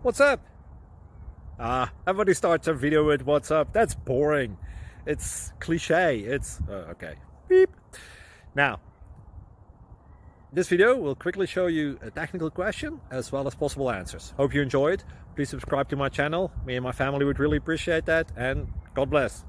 What's up? Everybody starts a video with what's up. That's boring. It's cliche. It's okay. Beep. Now, this video will quickly show you a technical question as well as possible answers. Hope you enjoyed. Please subscribe to my channel. Me and my family would really appreciate that, and God bless.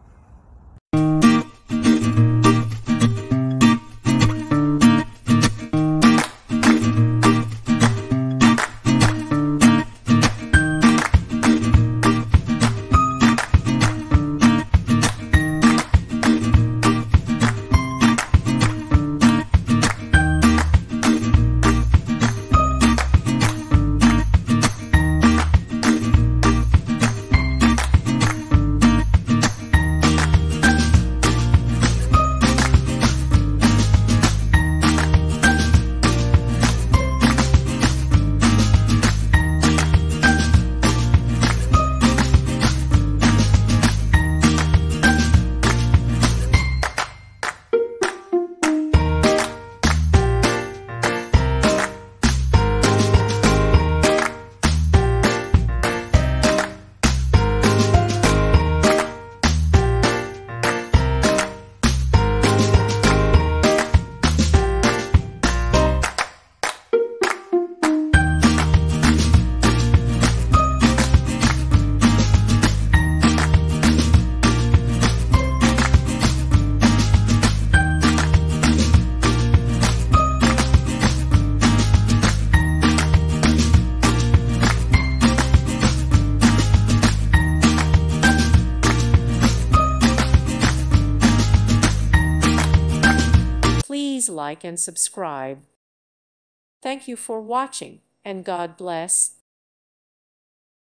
Please like and subscribe. Thank you for watching, and God bless.